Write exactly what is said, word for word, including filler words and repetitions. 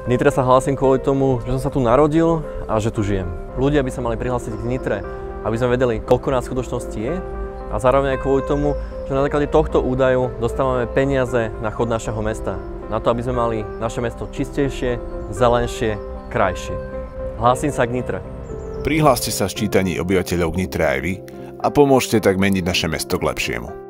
V Nitre sa hlásim kvôli tomu, že som sa tu narodil a že tu žijem. Ľudia by sa mali prihlásiť k Nitre, aby sme vedeli, koľko nás v skutočnosti je, a zároveň aj kvôli tomu, že na základe tohto údaju dostávame peniaze na chod našeho mesta. Na to, aby sme mali naše mesto čistejšie, zelenšie, krajšie. Hlásim sa k Nitre. Prihláste sa v sčítaní obyvateľov k Nitre aj vy a pomôžte tak meniť naše mesto k lepšiemu.